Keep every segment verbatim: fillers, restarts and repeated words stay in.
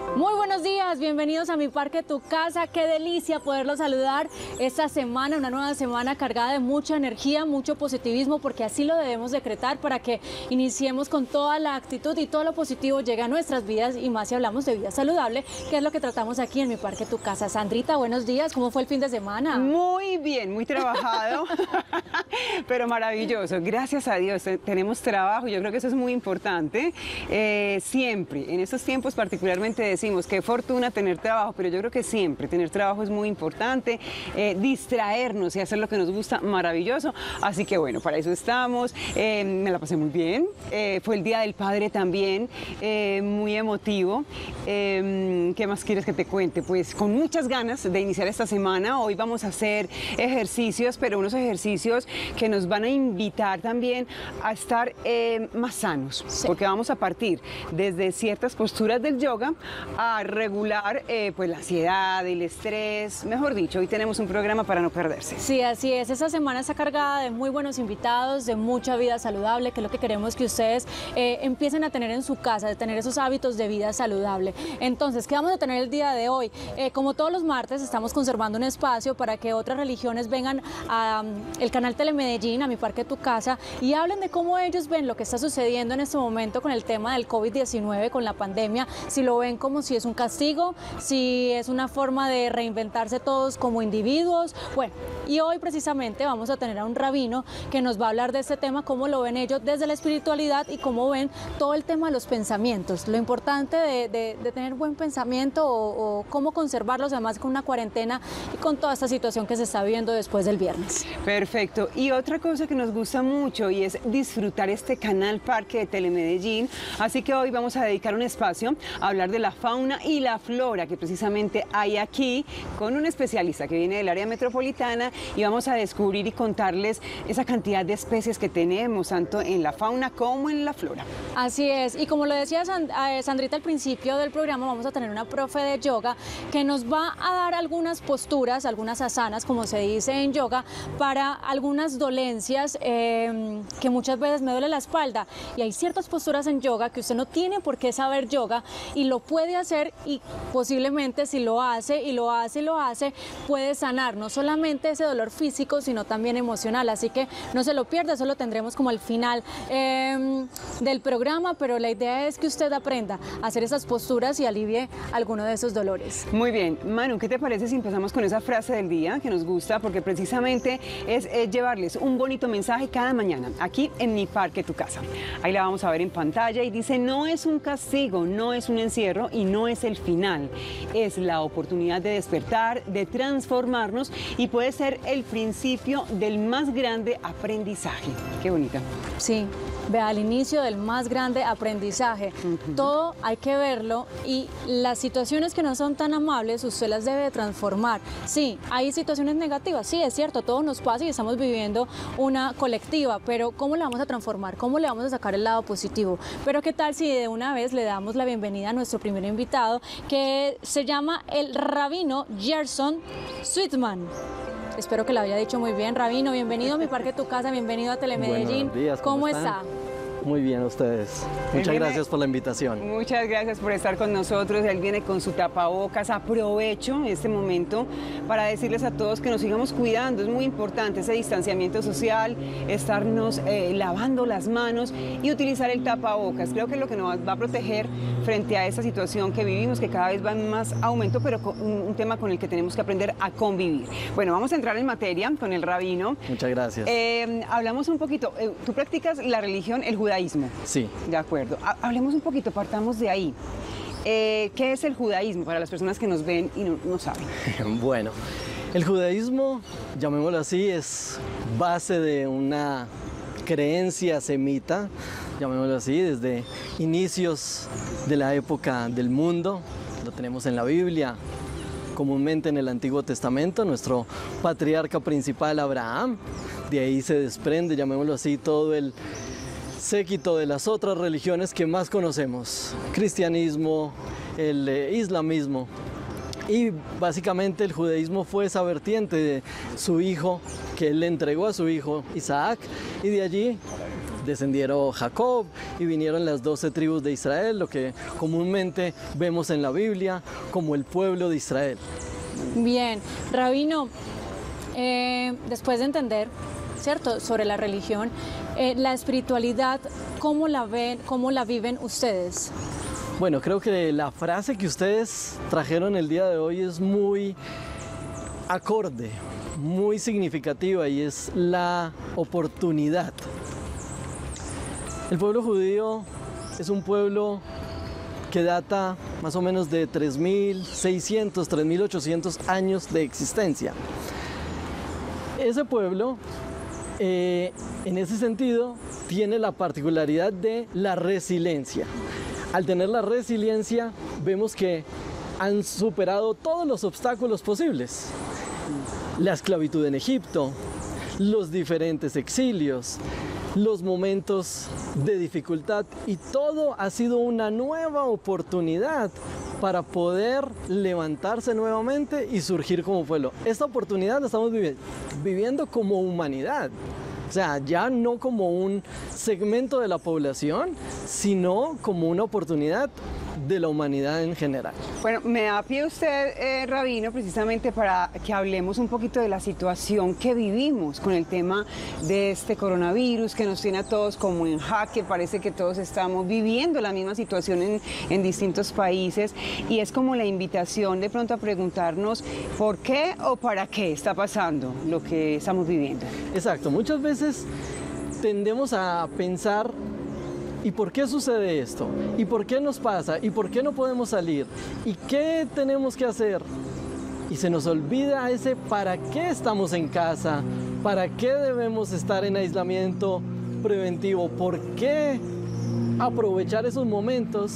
Muy buenos días, bienvenidos a Mi Parque Tu Casa. Qué delicia poderlos saludar esta semana, una nueva semana cargada de mucha energía, mucho positivismo, porque así lo debemos decretar para que iniciemos con toda la actitud y todo lo positivo llegue a nuestras vidas, y más si hablamos de vida saludable, que es lo que tratamos aquí en Mi Parque Tu Casa. Sandrita, buenos días, ¿cómo fue el fin de semana? Muy bien, muy trabajado, pero maravilloso, gracias a Dios, tenemos trabajo, yo creo que eso es muy importante, eh, siempre, en estos tiempos particularmente decimos qué fortuna tener trabajo, pero yo creo que siempre tener trabajo es muy importante, eh, distraernos y hacer lo que nos gusta, maravilloso, así que bueno, para eso estamos, eh, me la pasé muy bien, eh, fue el Día del Padre también, eh, muy emotivo, eh, ¿qué más quieres que te cuente? Pues con muchas ganas de iniciar esta semana, hoy vamos a hacer ejercicios, pero unos ejercicios que nos van a invitar también a estar eh, más sanos, sí. Porque vamos a partir desde ciertas posturas del yoga a regular eh, pues la ansiedad, el estrés, mejor dicho, hoy tenemos un programa para no perderse. Sí, así es, esta semana está cargada de muy buenos invitados, de mucha vida saludable, que es lo que queremos que ustedes eh, empiecen a tener en su casa, de tener esos hábitos de vida saludable. Entonces, ¿qué vamos a tener el día de hoy? Eh, como todos los martes, estamos conservando un espacio para que otras religiones vengan a um, el canal Telemedellín, a Mi Parque Tu Casa, y hablen de cómo ellos ven lo que está sucediendo en este momento con el tema del COVID diecinueve, con la pandemia, si lo ven como si es un castigo, si es una forma de reinventarse todos como individuos. Bueno, y hoy precisamente vamos a tener a un rabino que nos va a hablar de este tema, cómo lo ven ellos desde la espiritualidad y cómo ven todo el tema de los pensamientos, lo importante de, de, de tener buen pensamiento o, o cómo conservarlos, además con una cuarentena y con toda esta situación que se está viviendo después del viernes. Perfecto, y otra cosa que nos gusta mucho y es disfrutar este canal Parque de Telemedellín, así que hoy vamos a dedicar un espacio a hablar de la fauna y la flora que precisamente hay aquí con un especialista que viene del área metropolitana, y vamos a descubrir y contarles esa cantidad de especies que tenemos tanto en la fauna como en la flora. Así es, y como lo decía Sandrita al principio del programa, vamos a tener una profe de yoga que nos va a dar algunas posturas, algunas asanas, como se dice en yoga, para algunas dolencias eh, que muchas veces me duele la espalda, y hay ciertas posturas en yoga que usted no tiene por qué saber yoga y lo puede hacer, y posiblemente si lo hace y lo hace y lo hace puede sanar no solamente ese dolor físico sino también emocional, así que no se lo pierda, eso lo tendremos como al final eh, del programa, pero la idea es que usted aprenda a hacer esas posturas y alivie alguno de esos dolores. Muy bien, Manu, ¿qué te parece si empezamos con esa frase del día que nos gusta? Porque precisamente es, es llevarles un bonito mensaje cada mañana aquí en Mi Parque Tu Casa. Ahí la vamos a ver en pantalla y dice: no es un castigo, no es un encierro y no es el final, es la oportunidad de despertar, de transformarnos, y puede ser el principio del más grande aprendizaje. Qué bonita. Sí, vea, al inicio del más grande aprendizaje. Uh-huh. Todo hay que verlo, y las situaciones que no son tan amables usted las debe transformar. Sí, hay situaciones negativas, sí, es cierto, todo nos pasa y estamos viviendo una colectiva, pero ¿cómo la vamos a transformar? ¿Cómo le vamos a sacar el lado positivo? Pero ¿qué tal si de una vez le damos la bienvenida a nuestro primer invitado, que se llama el rabino Gerson Sweetman? Espero que lo haya dicho muy bien. Rabino, bienvenido a Mi Parque Tu Casa, bienvenido a Telemedellín. Buenos días, ¿cómo, ¿Cómo está? Muy bien, ustedes. Muchas viene, gracias por la invitación. Muchas gracias por estar con nosotros. Él viene con su tapabocas. Aprovecho este momento para decirles a todos que nos sigamos cuidando. Es muy importante ese distanciamiento social, estarnos eh, lavando las manos y utilizar el tapabocas. Creo que es lo que nos va a proteger frente a esta situación que vivimos, que cada vez va en más aumento, pero con un, un tema con el que tenemos que aprender a convivir. Bueno, vamos a entrar en materia con el rabino. Muchas gracias. Eh, hablamos un poquito. Eh, tú practicas la religión, el judaísmo. Sí. De acuerdo. Hablemos un poquito, partamos de ahí. Eh, ¿Qué es el judaísmo para las personas que nos ven y no, no saben? Bueno, el judaísmo, llamémoslo así, es base de una creencia semita, llamémoslo así, desde inicios de la época del mundo. Lo tenemos en la Biblia, comúnmente en el Antiguo Testamento, nuestro patriarca principal Abraham. De ahí se desprende, llamémoslo así, todo el séquito de las otras religiones que más conocemos, cristianismo, el eh, islamismo, y básicamente el judaísmo fue esa vertiente de su hijo, que él le entregó a su hijo Isaac, y de allí descendieron Jacob y vinieron las doce tribus de Israel, lo que comúnmente vemos en la Biblia como el pueblo de Israel. Bien, Rabino, eh, después de entender, ¿cierto?, sobre la religión, eh, la espiritualidad, ¿cómo la ven, cómo la viven ustedes? Bueno, creo que la frase que ustedes trajeron el día de hoy es muy acorde, muy significativa, y es la oportunidad. El pueblo judío es un pueblo que data más o menos de tres mil seiscientos, tres mil ochocientos años de existencia. Ese pueblo, eh, en ese sentido, tiene la particularidad de la resiliencia. Al tener la resiliencia, vemos que han superado todos los obstáculos posibles. La esclavitud en Egipto, los diferentes exilios, los momentos de dificultad, y todo ha sido una nueva oportunidad para poder levantarse nuevamente y surgir como pueblo. Esta oportunidad la estamos vivi- viviendo como humanidad. O sea, ya no como un segmento de la población, sino como una oportunidad de la humanidad en general. Bueno, me da pie usted, eh, Rabino, precisamente para que hablemos un poquito de la situación que vivimos con el tema de este coronavirus que nos tiene a todos como en jaque. Parece que todos estamos viviendo la misma situación en, en distintos países, y es como la invitación de pronto a preguntarnos por qué o para qué está pasando lo que estamos viviendo. Exacto, muchas veces tendemos a pensar: ¿y por qué sucede esto? ¿Y por qué nos pasa? ¿Y por qué no podemos salir? ¿Y qué tenemos que hacer? Y se nos olvida ese para qué estamos en casa, para qué debemos estar en aislamiento preventivo, por qué aprovechar esos momentos.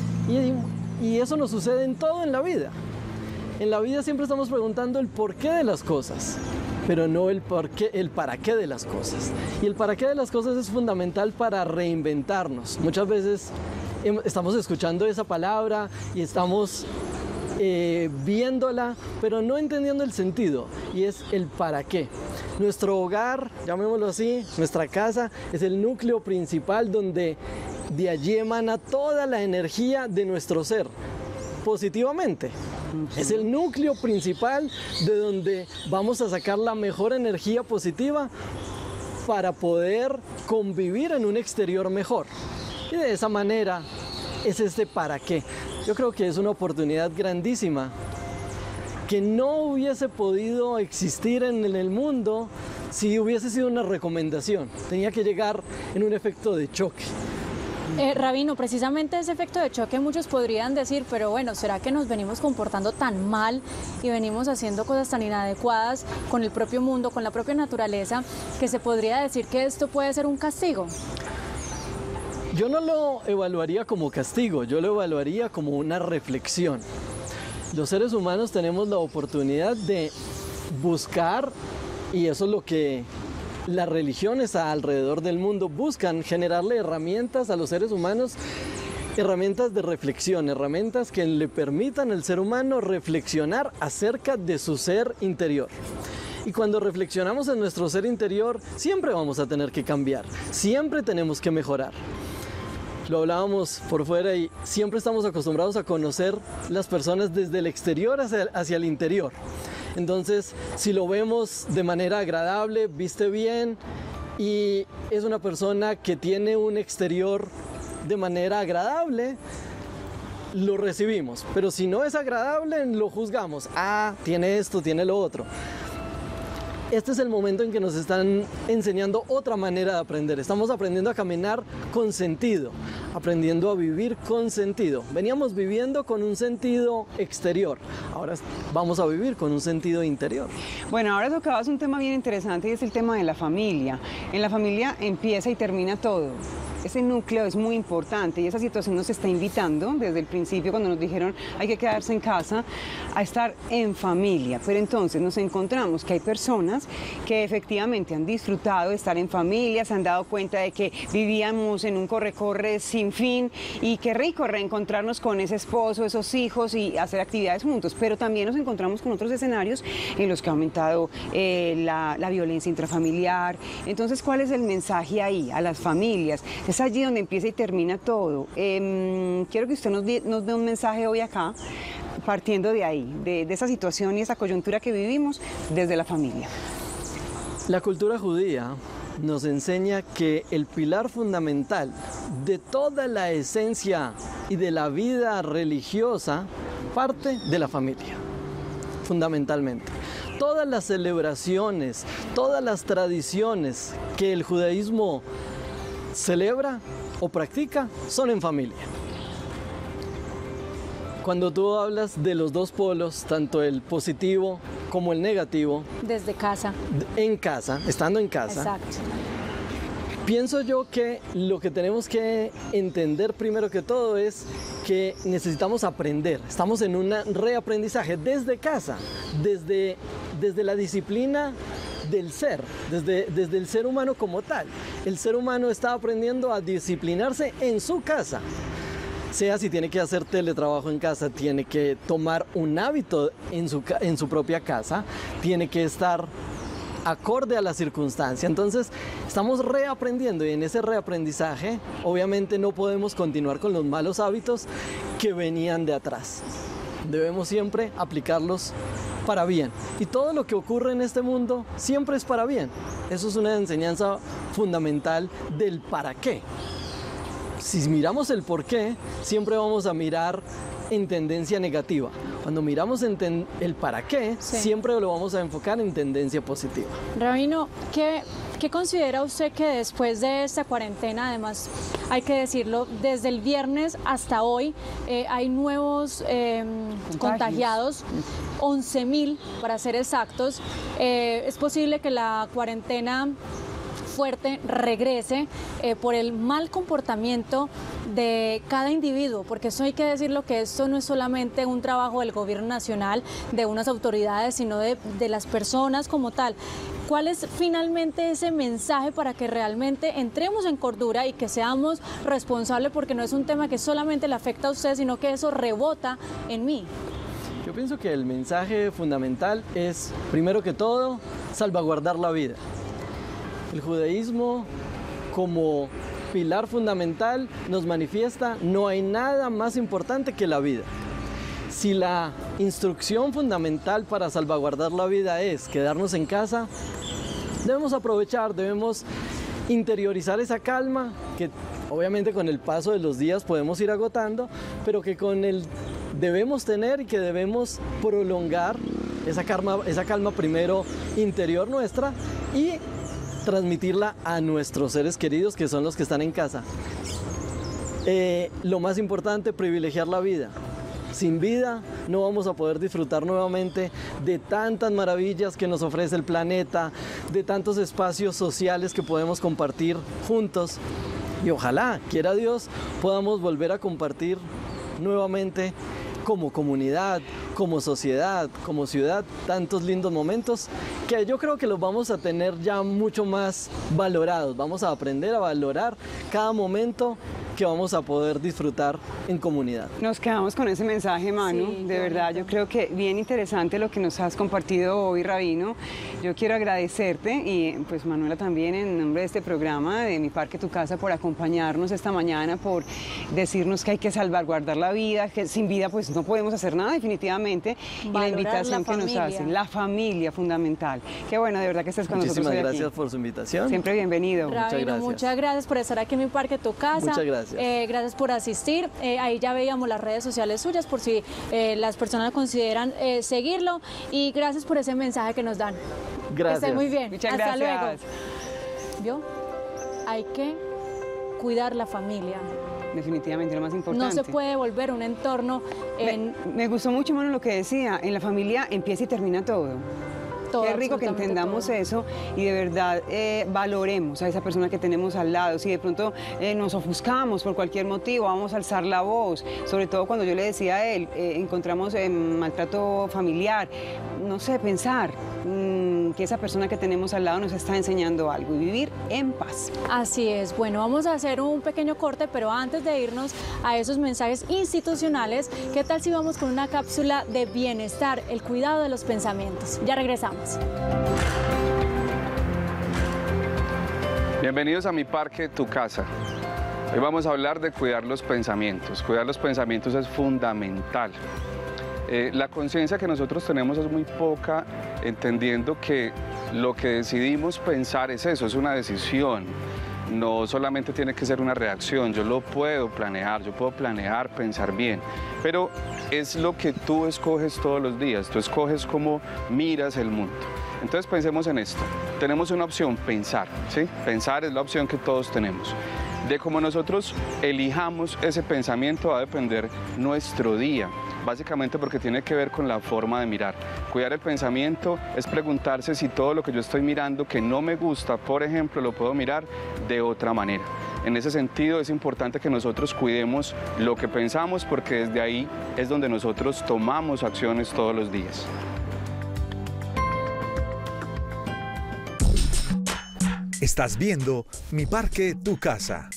Y, y eso nos sucede en todo en la vida. En la vida siempre estamos preguntando el por qué de las cosas, pero no el por qué, el para qué de las cosas. Y el para qué de las cosas es fundamental para reinventarnos. Muchas veces estamos escuchando esa palabra y estamos eh, viéndola, pero no entendiendo el sentido, y es el para qué. Nuestro hogar, llamémoslo así, nuestra casa, es el núcleo principal donde de allí emana toda la energía de nuestro ser, positivamente. Es el núcleo principal de donde vamos a sacar la mejor energía positiva para poder convivir en un exterior mejor. Y de esa manera es este para qué. Yo creo que es una oportunidad grandísima que no hubiese podido existir en el mundo si hubiese sido una recomendación. Tenía que llegar en un efecto de choque. Eh, Rabino, precisamente ese efecto de choque muchos podrían decir, pero bueno, ¿será que nos venimos comportando tan mal y venimos haciendo cosas tan inadecuadas con el propio mundo, con la propia naturaleza, que se podría decir que esto puede ser un castigo? Yo no lo evaluaría como castigo, yo lo evaluaría como una reflexión. Los seres humanos tenemos la oportunidad de buscar, y eso es lo que las religiones alrededor del mundo buscan, generarle herramientas a los seres humanos, herramientas de reflexión, herramientas que le permitan al ser humano reflexionar acerca de su ser interior. Y cuando reflexionamos en nuestro ser interior, siempre vamos a tener que cambiar, siempre tenemos que mejorar. Lo hablábamos por fuera y siempre estamos acostumbrados a conocer las personas desde el exterior hacia, hacia el interior. Entonces, si lo vemos de manera agradable, viste bien y es una persona que tiene un exterior de manera agradable, lo recibimos. Pero si no es agradable, lo juzgamos. Ah, tiene esto, tiene lo otro. Este es el momento en que nos están enseñando otra manera de aprender. Estamos aprendiendo a caminar con sentido, aprendiendo a vivir con sentido. Veníamos viviendo con un sentido exterior, ahora vamos a vivir con un sentido interior. Bueno, ahora tocabas un tema bien interesante, y es el tema de la familia. En la familia empieza y termina todo. ese núcleo es muy importante y esa situación nos está invitando desde el principio cuando nos dijeron hay que quedarse en casa a estar en familia. Pero entonces nos encontramos que hay personas que efectivamente han disfrutado de estar en familia, se han dado cuenta de que vivíamos en un corre-corre sin fin y qué rico reencontrarnos con ese esposo, esos hijos y hacer actividades juntos. Pero también nos encontramos con otros escenarios en los que ha aumentado eh, la, la violencia intrafamiliar. Entonces, ¿cuál es el mensaje ahí a las familias? Es allí donde empieza y termina todo. Eh, quiero que usted nos, nos dé un mensaje hoy acá, partiendo de ahí, de, de esa situación y esa coyuntura que vivimos desde la familia. La cultura judía nos enseña que el pilar fundamental de toda la esencia y de la vida religiosa parte de la familia, fundamentalmente. Todas las celebraciones, todas las tradiciones que el judaísmo celebra o practica son en familia. Cuando tú hablas de los dos polos, tanto el positivo como el negativo, desde casa, en casa, estando en casa, exacto. Pienso yo que lo que tenemos que entender primero que todo es que necesitamos aprender. Estamos en un reaprendizaje desde casa, desde, desde la disciplina del ser, desde, desde el ser humano como tal. El ser humano está aprendiendo a disciplinarse en su casa. Sea si tiene que hacer teletrabajo en casa, tiene que tomar un hábito en su, en su propia casa, tiene que estar acorde a la circunstancia. Entonces estamos reaprendiendo y en ese reaprendizaje obviamente no podemos continuar con los malos hábitos que venían de atrás. Debemos siempre aplicarlos para bien. Y todo lo que ocurre en este mundo siempre es para bien. Eso es una enseñanza fundamental del para qué. Si miramos el por qué, siempre vamos a mirar en tendencia negativa. Cuando miramos en el para qué, sí, siempre lo vamos a enfocar en tendencia positiva. Rabino, ¿qué, ¿qué considera usted que después de esta cuarentena, además hay que decirlo, desde el viernes hasta hoy eh, hay nuevos eh, contagiados, once mil para ser exactos? Eh, es posible que la cuarentena fuerte regrese eh, por el mal comportamiento de cada individuo, porque eso hay que decirlo, que esto no es solamente un trabajo del gobierno nacional, de unas autoridades, sino de, de las personas como tal. ¿Cuál es finalmente ese mensaje para que realmente entremos en cordura y que seamos responsables? Porque no es un tema que solamente le afecta a usted, sino que eso rebota en mí. Yo pienso que el mensaje fundamental es, primero que todo, salvaguardar la vida. El judaísmo, como pilar fundamental, nos manifiesta: no hay nada más importante que la vida. Si la instrucción fundamental para salvaguardar la vida es quedarnos en casa, debemos aprovechar, debemos interiorizar esa calma que obviamente con el paso de los días podemos ir agotando, pero que con el debemos tener y que debemos prolongar esa calma, esa calma primero interior nuestra y transmitirla a nuestros seres queridos, que son los que están en casa. Eh, lo más importante, privilegiar la vida. Sin vida no vamos a poder disfrutar nuevamente de tantas maravillas que nos ofrece el planeta, de tantos espacios sociales que podemos compartir juntos. Y ojalá, quiera Dios, podamos volver a compartir nuevamente como comunidad, como sociedad, como ciudad, tantos lindos momentos que yo creo que los vamos a tener ya mucho más valorados. Vamos a aprender a valorar cada momento que vamos a poder disfrutar en comunidad. Nos quedamos con ese mensaje, Manu, sí, de verdad, bonito. Yo creo que bien interesante lo que nos has compartido hoy, Rabino. Yo quiero agradecerte y pues Manuela también en nombre de este programa, de Mi Parque Tu Casa, por acompañarnos esta mañana, por decirnos que hay que salvaguardar la vida, que sin vida pues no podemos hacer nada definitivamente. Valorar y la invitación la que nos hacen, la familia fundamental. Qué bueno, de verdad que estés con Muchísimas nosotros hoy gracias aquí. por su invitación. Siempre bienvenido. Rabino, muchas gracias. Muchas gracias por estar aquí en Mi Parque Tu Casa. Muchas gracias. Eh, gracias por asistir. Eh, ahí ya veíamos las redes sociales suyas por si eh, las personas consideran eh, seguirlo, y gracias por ese mensaje que nos dan. Gracias. Que esté muy bien. Muchas Hasta gracias. luego. ¿Vio? Hay que cuidar la familia. Definitivamente, lo más importante. No se puede volver un entorno en... Me, me gustó mucho, Manu, lo que decía. En la familia empieza y termina todo. Todo, Qué rico que entendamos todo. eso y de verdad eh, valoremos a esa persona que tenemos al lado. Si de pronto eh, nos ofuscamos por cualquier motivo, vamos a alzar la voz, sobre todo cuando yo le decía a él, eh, encontramos eh, maltrato familiar, no sé, pensar mmm, que esa persona que tenemos al lado nos está enseñando algo y vivir en paz. Así es. Bueno, vamos a hacer un pequeño corte, pero antes de irnos a esos mensajes institucionales, ¿qué tal si vamos con una cápsula de bienestar, el cuidado de los pensamientos? Ya regresamos. Bienvenidos a Mi Parque, Tu Casa. Hoy vamos a hablar de cuidar los pensamientos. Cuidar los pensamientos es fundamental. Eh, la conciencia que nosotros tenemos es muy poca, entendiendo que lo que decidimos pensar es eso, es una decisión. No solamente tiene que ser una reacción, yo lo puedo planear, yo puedo planear, pensar bien, pero es lo que tú escoges todos los días, tú escoges cómo miras el mundo. Entonces pensemos en esto, tenemos una opción, pensar, ¿sí? Pensar es la opción que todos tenemos. De cómo nosotros elijamos ese pensamiento va a depender nuestro día, básicamente porque tiene que ver con la forma de mirar. Cuidar el pensamiento es preguntarse si todo lo que yo estoy mirando que no me gusta, por ejemplo, lo puedo mirar de otra manera. En ese sentido es importante que nosotros cuidemos lo que pensamos porque desde ahí es donde nosotros tomamos acciones todos los días. Estás viendo Mi Parque, Tu Casa.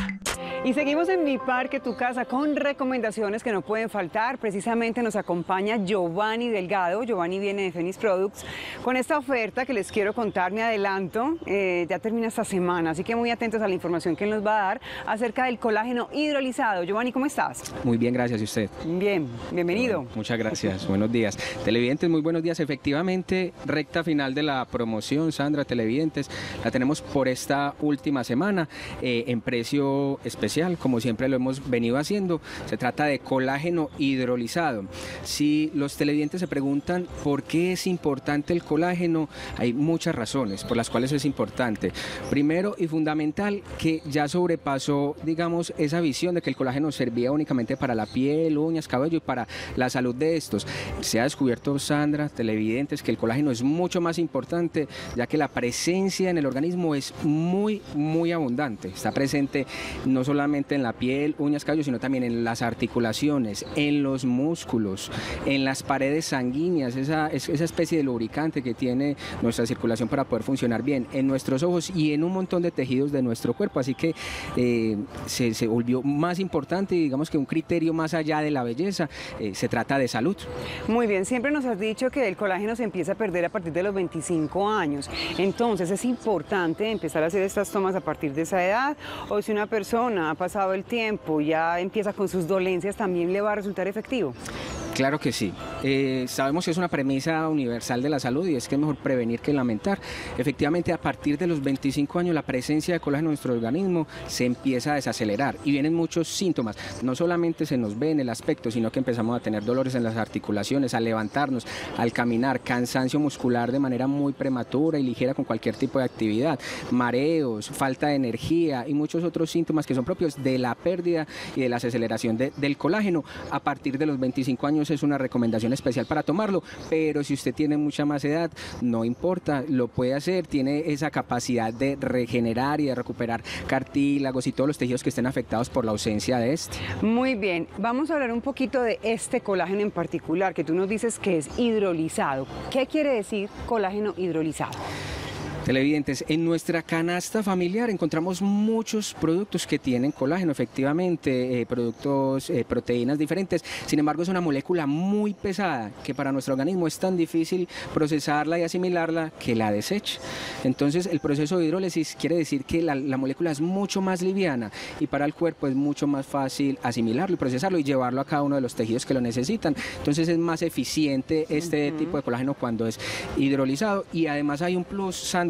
Y seguimos en Mi Parque, Tu Casa con recomendaciones que no pueden faltar. Precisamente nos acompaña Giovanni Delgado. Giovanni viene de Phoenix Products con esta oferta que les quiero contar, me adelanto, eh, ya termina esta semana, así que muy atentos a la información que él nos va a dar acerca del colágeno hidrolizado. Giovanni, ¿cómo estás? Muy bien, gracias. ¿Y usted? Bien, bienvenido. Muchas gracias, buenos días. Televidentes, muy buenos días. Efectivamente, recta final de la promoción, Sandra, televidentes, la tenemos por esta última semana eh, en precio especial, como siempre lo hemos venido haciendo. Se trata de colágeno hidrolizado. Si los televidentes se preguntan por qué es importante el colágeno, hay muchas razones por las cuales es importante. Primero y fundamental, que ya sobrepasó, digamos, esa visión de que el colágeno servía únicamente para la piel, uñas, cabello y para la salud de estos. Se ha descubierto, Sandra, televidentes, que el colágeno es mucho más importante, ya que la presencia en el organismo es muy, muy abundante. Está presente no solamente en la piel, uñas, cabello, sino también en las articulaciones, en los músculos, en las paredes sanguíneas, esa, esa especie de lubricante que tiene nuestra circulación para poder funcionar bien, en nuestros ojos y en un montón de tejidos de nuestro cuerpo. Así que eh, se, se volvió más importante y digamos que un criterio más allá de la belleza, eh, se trata de salud. Muy bien, siempre nos has dicho que el colágeno se empieza a perder a partir de los veinticinco años, entonces es importante empezar a hacer estas tomas a partir de esa edad, o si una persona ha pasado el tiempo, ya empieza con sus dolencias, ¿también le va a resultar efectivo? Claro que sí. Eh, sabemos que es una premisa universal de la salud y es que es mejor prevenir que lamentar. Efectivamente, a partir de los veinticinco años la presencia de colágeno en nuestro organismo se empieza a desacelerar y vienen muchos síntomas. No solamente se nos ve en el aspecto, sino que empezamos a tener dolores en las articulaciones, al levantarnos, al caminar, cansancio muscular de manera muy prematura y ligera con cualquier tipo de actividad, mareos, falta de energía y muchos otros síntomas que son propios de la pérdida y de la desaceleración de, del colágeno. A partir de los veinticinco años es una recomendación especial para tomarlo, pero si usted tiene mucha más edad, no importa, lo puede hacer, tiene esa capacidad de regenerar y de recuperar cartílagos y todos los tejidos que estén afectados por la ausencia de este. Muy bien, vamos a hablar un poquito de este colágeno en particular, que tú nos dices que es hidrolizado. ¿Qué quiere decir colágeno hidrolizado? Televidentes, en nuestra canasta familiar encontramos muchos productos que tienen colágeno, efectivamente, eh, productos, eh, proteínas diferentes. Sin embargo, es una molécula muy pesada que para nuestro organismo es tan difícil procesarla y asimilarla que la desecha. Entonces, el proceso de hidrólisis quiere decir que la, la molécula es mucho más liviana y para el cuerpo es mucho más fácil asimilarlo y procesarlo y llevarlo a cada uno de los tejidos que lo necesitan. Entonces, es más eficiente este uh-huh. tipo de colágeno cuando es hidrolizado y además hay un plus, Sandra,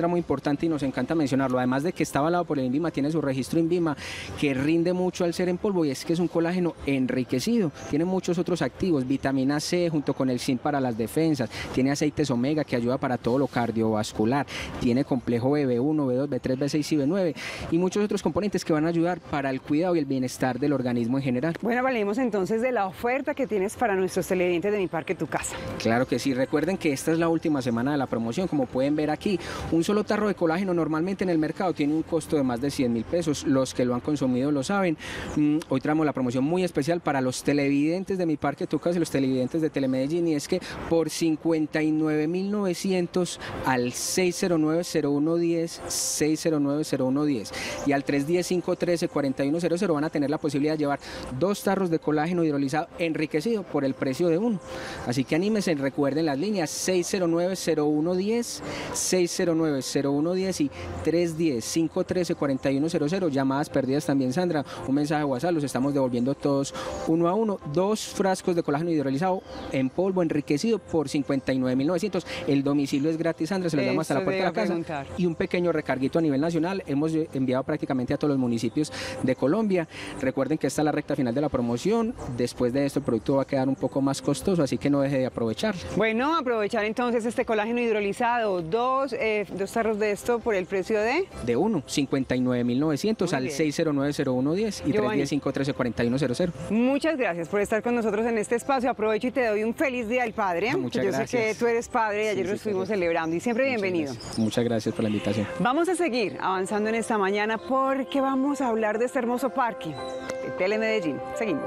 Sandra, muy importante y nos encanta mencionarlo, además de que está avalado por el INVIMA, tiene su registro INVIMA, que rinde mucho al ser en polvo, y es que es un colágeno enriquecido, tiene muchos otros activos, vitamina C junto con el zinc para las defensas, tiene aceites omega que ayuda para todo lo cardiovascular, tiene complejo B, B uno, B dos, B tres, B seis y B nueve, y muchos otros componentes que van a ayudar para el cuidado y el bienestar del organismo en general. Bueno, hablemos entonces de la oferta que tienes para nuestros televidentes de Mi Parque Tu Casa. Claro que sí, recuerden que esta es la última semana de la promoción, como pueden ver aquí, un solo tarro de colágeno normalmente en el mercado tiene un costo de más de cien mil pesos, los que lo han consumido lo saben. Mm, hoy traemos la promoción muy especial para los televidentes de Mi Parque Tu Casa y los televidentes de Telemedellín, y es que por cincuenta y nueve mil novecientos al seis cero nueve, cero uno diez, seis cero nueve, cero uno diez y al tres uno cero, cinco uno tres, cuatro uno cero cero van a tener la posibilidad de llevar dos tarros de colágeno hidrolizado enriquecido por el precio de uno. Así que anímense, recuerden las líneas seis cero nueve, cero uno diez, seis cero nueve, cero uno diez y tres uno cero, cinco uno tres, cuatro uno cero cero. Llamadas perdidas también, Sandra, un mensaje de WhatsApp, los estamos devolviendo todos uno a uno. Dos frascos de colágeno hidrolizado en polvo enriquecido por cincuenta y nueve mil novecientos. El domicilio es gratis, Sandra, se lo damos hasta la puerta de la casa. Preguntar. Y un pequeño recarguito a nivel nacional. Hemos enviado prácticamente a todos los municipios de Colombia. Recuerden que esta es la recta final de la promoción. Después de esto el producto va a quedar un poco más costoso, así que no deje de aprovechar. Bueno, aprovechar entonces este colágeno hidrolizado, dos, eh, dos tarros de esto por el precio de... De uno, cincuenta y nueve mil novecientos al seis cero nueve, cero uno diez y tres uno cero, cinco uno tres, cuatro uno cero cero. Muchas gracias por estar con nosotros en este espacio. Aprovecho y te doy un feliz Día del Padre. Muchas yo gracias. sé que tú eres padre y ayer sí, lo sí, estuvimos sí. celebrando y siempre Muchas bienvenido. Gracias. Muchas gracias por la invitación. Vamos a seguir avanzando en esta mañana porque vamos a hablar de este hermoso parque de Telemedellín. Seguimos.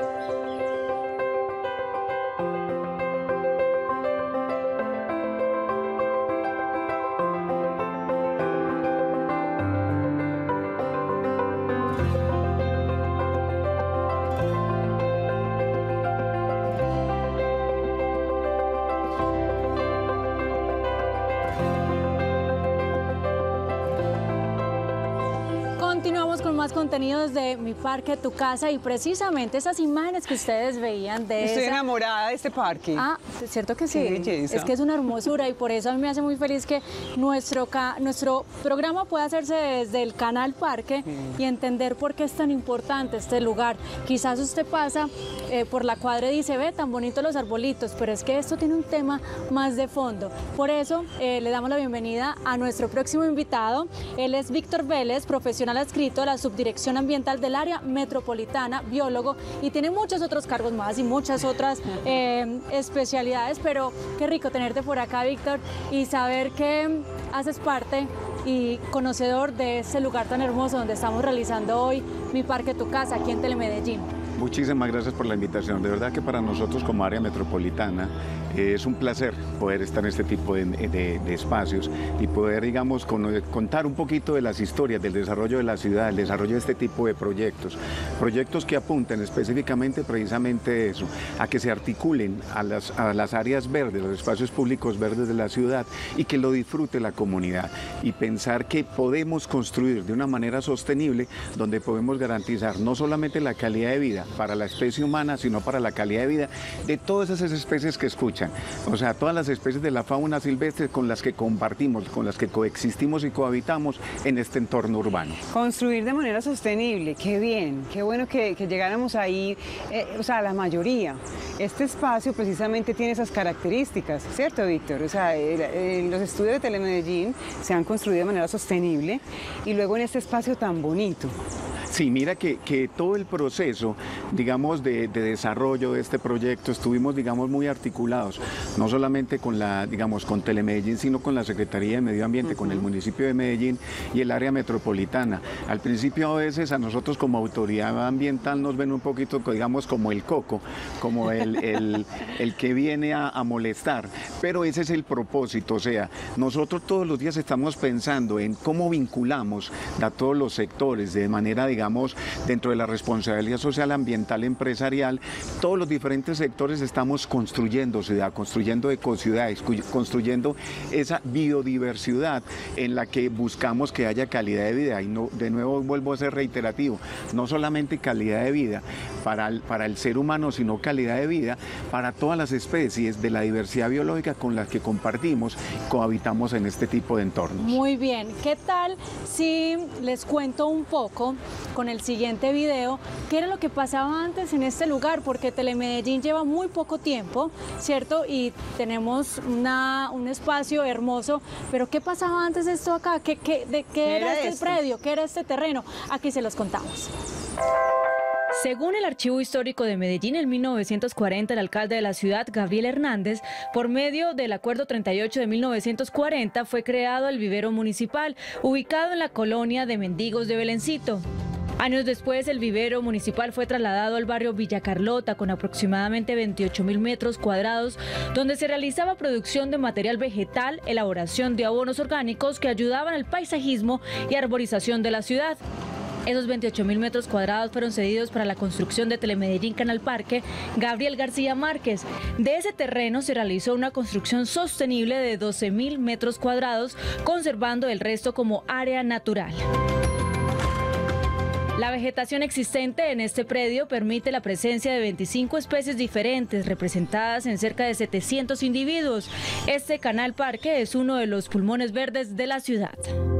Continuamos con más contenidos de Mi Parque Tu Casa y precisamente esas imágenes que ustedes veían de Estoy esa... enamorada de este parque. Ah, cierto que sí. Qué belleza. Es que es una hermosura y por eso a mí me hace muy feliz que nuestro, ca... nuestro programa pueda hacerse desde el canal Parque mm. y entender por qué es tan importante este lugar. Quizás usted pasa eh, por la cuadra y dice, ve, tan bonitos los arbolitos, pero es que esto tiene un tema más de fondo. Por eso eh, le damos la bienvenida a nuestro próximo invitado. Él es Víctor Vélez, profesional adscrito a la Subdirección Ambiental del Área Metropolitana, biólogo, y tiene muchos otros cargos más y muchas otras eh, especialidades, pero qué rico tenerte por acá, Víctor, y saber que haces parte y conocedor de ese lugar tan hermoso donde estamos realizando hoy Mi Parque Tu Casa, aquí en Telemedellín. Muchísimas gracias por la invitación. De verdad que para nosotros como área metropolitana eh, es un placer poder estar en este tipo de, de, de espacios y poder, digamos, con, contar un poquito de las historias del desarrollo de la ciudad, el desarrollo de este tipo de proyectos. Proyectos que apuntan específicamente precisamente eso, a que se articulen a las, a las áreas verdes, los espacios públicos verdes de la ciudad y que lo disfrute la comunidad. Y pensar que podemos construir de una manera sostenible donde podemos garantizar no solamente la calidad de vida para la especie humana, sino para la calidad de vida de todas esas especies que escuchan. O sea, todas las especies de la fauna silvestre con las que compartimos, con las que coexistimos y cohabitamos en este entorno urbano. Construir de manera sostenible, qué bien, qué bueno que, que llegáramos ahí, eh, o sea, la mayoría. Este espacio precisamente tiene esas características, ¿cierto, Víctor? O sea, el, el, los estudios de Telemedellín se han construido de manera sostenible y luego en este espacio tan bonito. Sí, mira que, que todo el proceso, digamos, de, de desarrollo de este proyecto estuvimos, digamos, muy articulados, no solamente con la, digamos, con Telemedellín, sino con la Secretaría de Medio Ambiente, uh-huh. con el municipio de Medellín y el área metropolitana. Al principio a veces a nosotros como autoridad ambiental nos ven un poquito, digamos, como el coco, como el, el, el que viene a, a molestar, pero ese es el propósito, o sea, nosotros todos los días estamos pensando en cómo vinculamos a todos los sectores de manera, digamos, digamos, dentro de la responsabilidad social, ambiental, empresarial, todos los diferentes sectores estamos construyendo ciudad, construyendo ecociudades, construyendo esa biodiversidad en la que buscamos que haya calidad de vida. Y no, de nuevo vuelvo a ser reiterativo, no solamente calidad de vida para el, para el ser humano, sino calidad de vida para todas las especies de la diversidad biológica con las que compartimos, cohabitamos en este tipo de entornos. Muy bien, ¿qué tal si les cuento un poco con el siguiente video qué era lo que pasaba antes en este lugar? Porque Telemedellín lleva muy poco tiempo, ¿cierto? Y tenemos una, un espacio hermoso, pero ¿qué pasaba antes de esto acá? ¿Qué, qué, de, qué, ¿Qué era, era este esto? predio? ¿Qué era este terreno? Aquí se los contamos. Según el Archivo Histórico de Medellín, en mil novecientos cuarenta, el alcalde de la ciudad, Gabriel Hernández, por medio del Acuerdo treinta y ocho de mil novecientos cuarenta, fue creado el vivero municipal, ubicado en la colonia de Mendigos de Belencito. Años después, el vivero municipal fue trasladado al barrio Villa Carlota, con aproximadamente veintiocho mil metros cuadrados, donde se realizaba producción de material vegetal, elaboración de abonos orgánicos que ayudaban al paisajismo y arborización de la ciudad. Esos veintiocho mil metros cuadrados fueron cedidos para la construcción de Telemedellín Canal Parque Gabriel García Márquez. De ese terreno se realizó una construcción sostenible de doce mil metros cuadrados, conservando el resto como área natural. La vegetación existente en este predio permite la presencia de veinticinco especies diferentes, representadas en cerca de setecientos individuos. Este canal parque es uno de los pulmones verdes de la ciudad.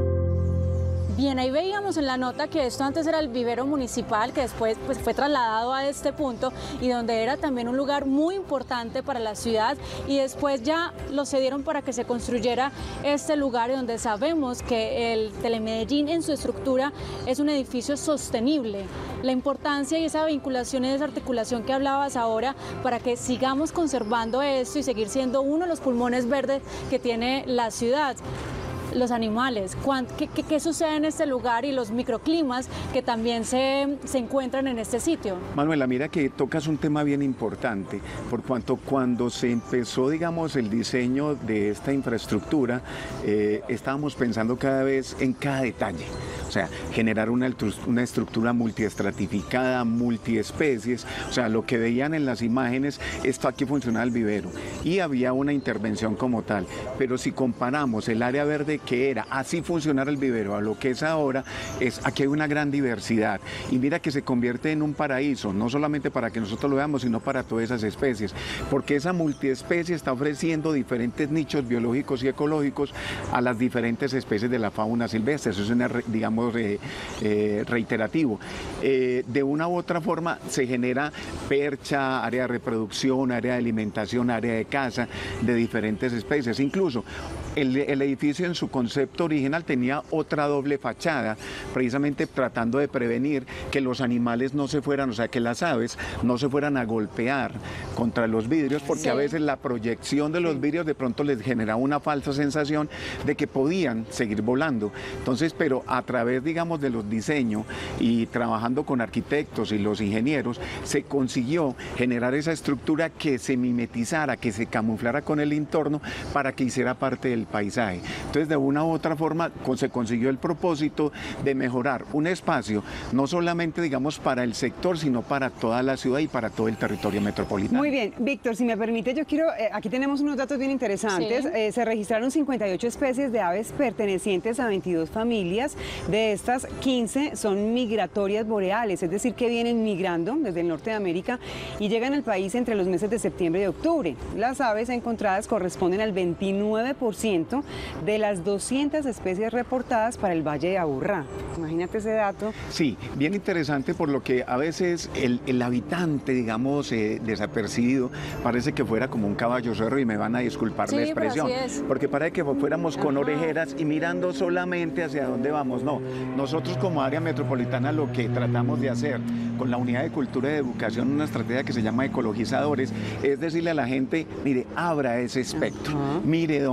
Bien, ahí veíamos en la nota que esto antes era el vivero municipal, que después pues, fue trasladado a este punto y donde era también un lugar muy importante para la ciudad, y después ya lo cedieron para que se construyera este lugar, donde sabemos que el Telemedellín en su estructura es un edificio sostenible. La importancia y esa vinculación y esa articulación que hablabas ahora para que sigamos conservando esto y seguir siendo uno de los pulmones verdes que tiene la ciudad. Los animales, ¿qué, qué, qué sucede en este lugar y los microclimas que también se, se encuentran en este sitio? Manuela, mira que tocas un tema bien importante, por cuanto cuando se empezó, digamos, el diseño de esta infraestructura, eh, estábamos pensando cada vez en cada detalle. O sea, generar una, una estructura multiestratificada, multiespecies. O sea, lo que veían en las imágenes, esto aquí funcionaba el vivero y había una intervención como tal. Pero si comparamos el área verde que era, así funcionara el vivero, a lo que es ahora, es, aquí hay una gran diversidad. Y mira que se convierte en un paraíso, no solamente para que nosotros lo veamos, sino para todas esas especies. Porque esa multiespecie está ofreciendo diferentes nichos biológicos y ecológicos a las diferentes especies de la fauna silvestre. Eso es una, digamos, Eh, eh, reiterativo. Eh, de una u otra forma se genera percha, área de reproducción, área de alimentación, área de caza de diferentes especies. Incluso el, el edificio en su concepto original tenía otra doble fachada, precisamente tratando de prevenir que los animales no se fueran, o sea, que las aves no se fueran a golpear contra los vidrios, porque sí, a veces la proyección de los vidrios de pronto les generaba una falsa sensación de que podían seguir volando. Entonces, pero a través, digamos, de los diseños y trabajando con arquitectos y los ingenieros, se consiguió generar esa estructura que se mimetizara, que se camuflara con el entorno para que hiciera parte del paisaje. Entonces, de una u otra forma, se consiguió el propósito de mejorar un espacio, no solamente, digamos, para el sector, sino para toda la ciudad y para todo el territorio metropolitano. Muy bien, Víctor, si me permite, yo quiero, eh, aquí tenemos unos datos bien interesantes. Sí. Eh, se registraron cincuenta y ocho especies de aves pertenecientes a veintidós familias. De estas, quince son migratorias boreales, es decir, que vienen migrando desde el norte de América y llegan al país entre los meses de septiembre y octubre. Las aves encontradas corresponden al veintinueve por ciento de las doscientas especies reportadas para el Valle de Aburrá. Imagínate ese dato. Sí, bien interesante, por lo que a veces el, el habitante, digamos, eh, desapercibido, parece que fuera como un caballo cerro, y me van a disculpar sí, la expresión, porque parece que fuéramos con Ajá. orejeras y mirando solamente hacia dónde vamos. No, nosotros como área metropolitana lo que tratamos de hacer con la Unidad de Cultura y de Educación, una estrategia que se llama Ecologizadores, es decirle a la gente, mire, abra ese espectro, uh-huh. mire dónde está.